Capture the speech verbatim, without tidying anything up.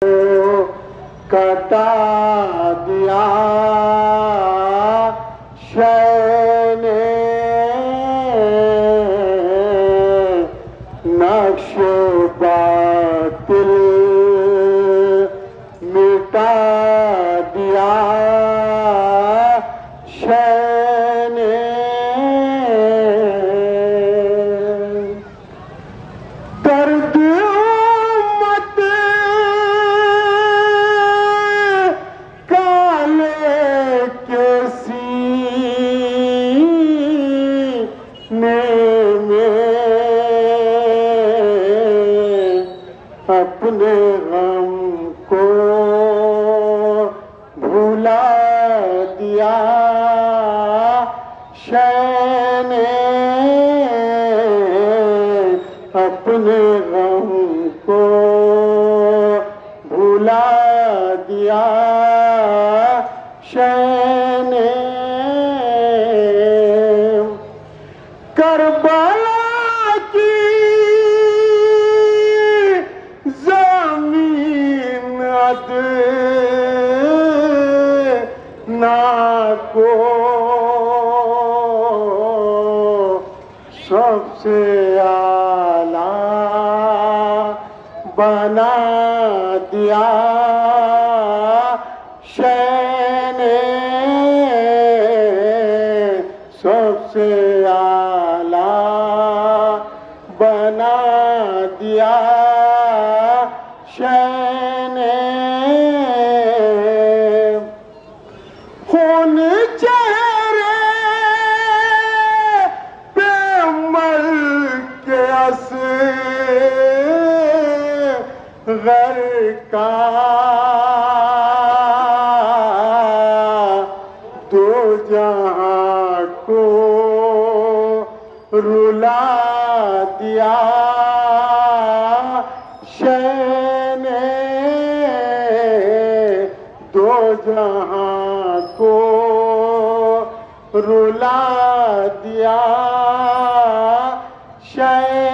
کٹا دیا شے نے نقش باطل مٹا دیا شے نے درد امت کالے کے سینے میں اپنے غم کو بھلا دیا شے نے اپنے غم کو بھلا دیا شے نے کربلا کی زمین ادنا کو سب سے اعلیٰ بنا دیا شے نے سب سے اعلیٰ بنا دیا شے نے خون چہرے پہ مل کے اصغر کا دو جہاں کو رلا دیا شے نے دو جہاں کو رلا دیا شے